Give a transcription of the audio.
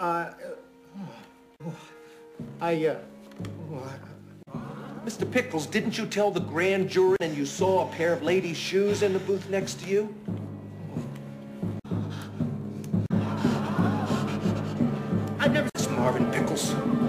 Mr. Pickles, didn't you tell the grand jury and you saw a pair of ladies' shoes in the booth next to you? I never... Marvin Pickles.